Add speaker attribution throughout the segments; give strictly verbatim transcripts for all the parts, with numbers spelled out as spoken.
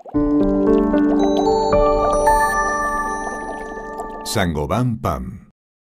Speaker 1: Saint-Gobain P A M.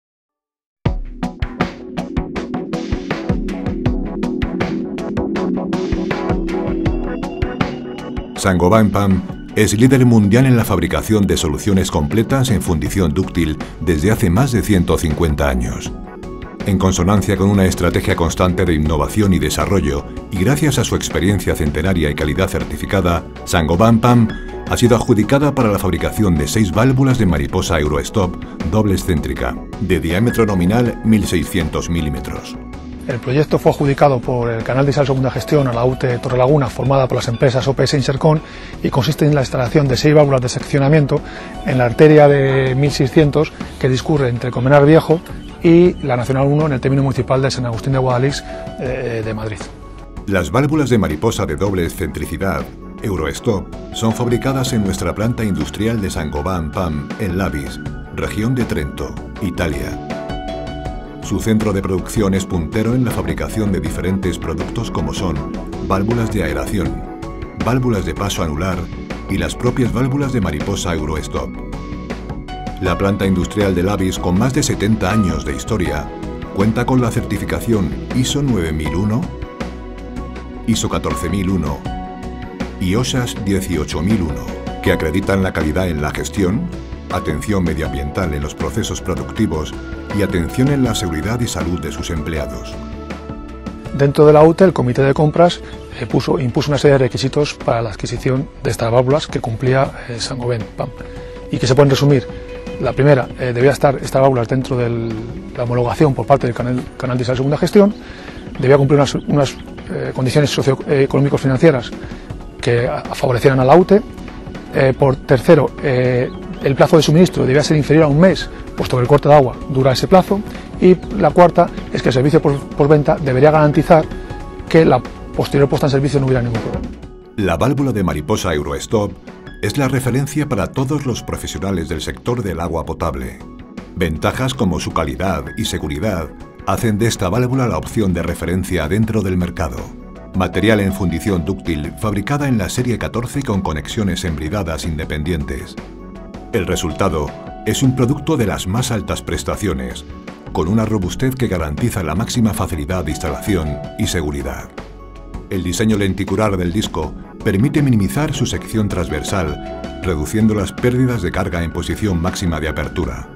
Speaker 1: Saint-Gobain P A M es líder mundial en la fabricación de soluciones completas en fundición dúctil desde hace más de ciento cincuenta años. En consonancia con una estrategia constante de innovación y desarrollo, y gracias a su experiencia centenaria y calidad certificada, Saint-Gobain P A M ha sido adjudicada para la fabricación de seis válvulas de mariposa Eurostop doble excéntrica, de diámetro nominal mil seiscientos milímetros.
Speaker 2: El proyecto fue adjudicado por el Canal de Isal Segunda Gestión a la U T E Torrelaguna, formada por las empresas O P S Insercon, y consiste en la instalación de seis válvulas de seccionamiento en la arteria de mil seiscientos que discurre entre Colmenar Viejo y la Nacional uno en el término municipal de San Agustín de Guadalix eh, de Madrid.
Speaker 1: Las válvulas de mariposa de doble excentricidad, Eurostop, son fabricadas en nuestra planta industrial de Saint-Gobain P A M en Lavis, región de Trento, Italia. Su centro de producción es puntero en la fabricación de diferentes productos como son válvulas de aeración, válvulas de paso anular y las propias válvulas de mariposa Eurostop. La planta industrial de Lavis, con más de setenta años de historia, cuenta con la certificación ISO nueve mil uno, ISO catorce mil uno y O S A S dieciocho mil uno, que acreditan la calidad en la gestión, atención medioambiental en los procesos productivos y atención en la seguridad y salud de sus empleados.
Speaker 2: Dentro de la U T E, el comité de compras eh, puso, impuso una serie de requisitos para la adquisición de estas válvulas que cumplía eh, Saint-Gobain P A M y que se pueden resumir. La primera, eh, debía estar estas válvulas dentro de la homologación por parte del Canal, canal de Isal Segunda Gestión, debía cumplir unas, unas eh, condiciones socioeconómicos financieras que favorecieran a la U T E. Eh, por tercero, eh, el plazo de suministro debía ser inferior a un mes, puesto que el corte de agua dura ese plazo. Y la cuarta es que el servicio por, por venta debería garantizar que la posterior puesta en servicio no hubiera ningún problema.
Speaker 1: La válvula de mariposa Eurostop es la referencia para todos los profesionales del sector del agua potable. Ventajas como su calidad y seguridad hacen de esta válvula la opción de referencia dentro del mercado. Material en fundición dúctil fabricada en la serie catorce con conexiones embridadas independientes. El resultado es un producto de las más altas prestaciones, con una robustez que garantiza la máxima facilidad de instalación y seguridad. El diseño lenticular del disco permite minimizar su sección transversal, reduciendo las pérdidas de carga en posición máxima de apertura.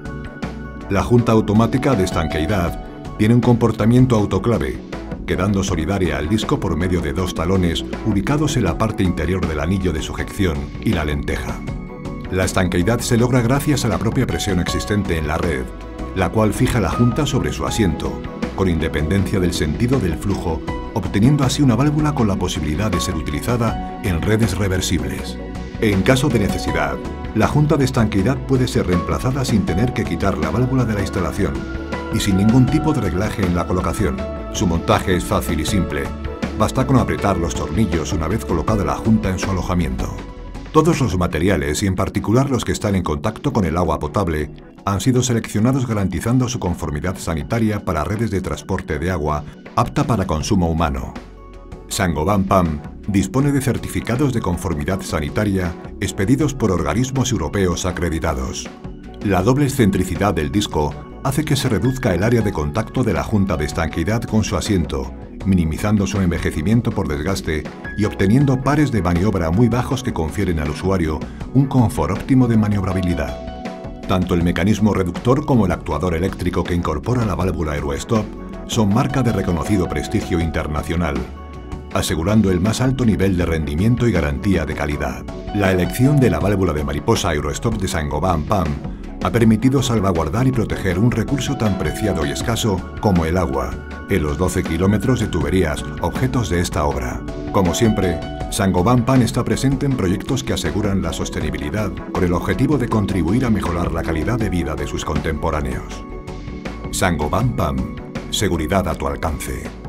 Speaker 1: La junta automática de estanqueidad tiene un comportamiento autoclave, quedando solidaria al disco por medio de dos talones ubicados en la parte interior del anillo de sujeción y la lenteja. La estanqueidad se logra gracias a la propia presión existente en la red, la cual fija la junta sobre su asiento, con independencia del sentido del flujo, obteniendo así una válvula con la posibilidad de ser utilizada en redes reversibles. En caso de necesidad, la junta de estanqueidad puede ser reemplazada sin tener que quitar la válvula de la instalación y sin ningún tipo de reglaje en la colocación. Su montaje es fácil y simple. Basta con apretar los tornillos una vez colocada la junta en su alojamiento. Todos los materiales, y en particular los que están en contacto con el agua potable, han sido seleccionados garantizando su conformidad sanitaria para redes de transporte de agua apta para consumo humano. Saint-Gobain P A M dispone de certificados de conformidad sanitaria expedidos por organismos europeos acreditados. La doble excentricidad del disco hace que se reduzca el área de contacto de la junta de estanqueidad con su asiento, minimizando su envejecimiento por desgaste y obteniendo pares de maniobra muy bajos que confieren al usuario un confort óptimo de maniobrabilidad. Tanto el mecanismo reductor como el actuador eléctrico que incorpora la válvula Eurostop son marca de reconocido prestigio internacional, asegurando el más alto nivel de rendimiento y garantía de calidad. La elección de la válvula de mariposa Eurostop de Saint-Gobain P A M ha permitido salvaguardar y proteger un recurso tan preciado y escaso como el agua, en los doce kilómetros de tuberías objetos de esta obra. Como siempre, Saint-Gobain P A M está presente en proyectos que aseguran la sostenibilidad con el objetivo de contribuir a mejorar la calidad de vida de sus contemporáneos. Saint-Gobain P A M. Seguridad a tu alcance.